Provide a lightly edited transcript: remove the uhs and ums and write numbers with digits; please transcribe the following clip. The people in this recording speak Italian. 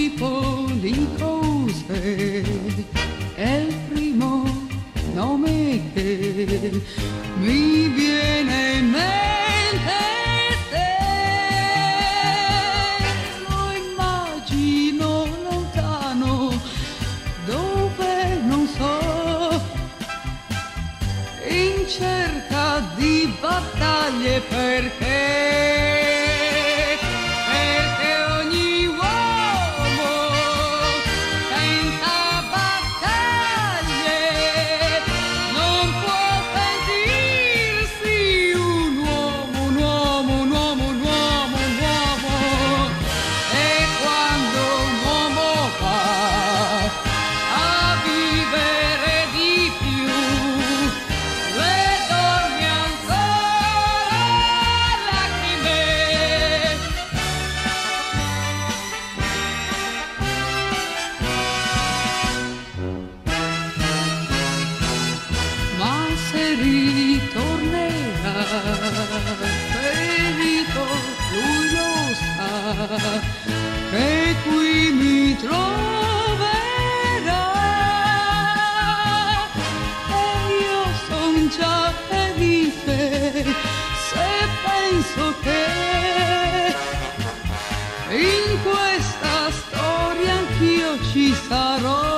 tipo di cose è il primo nome che mi viene in mente. Se lo immagino lontano dove non so, in cerca di battaglie perché ogni uomo senza battaglie non può sentirsi un uomo. E quando un uomo va a vivere di più, le donne ancora lacrime. Ma se ritornerà ferito, lui lo sa che qui mi troverà. E io son già felice se penso che in questa storia anch'io ci sarò.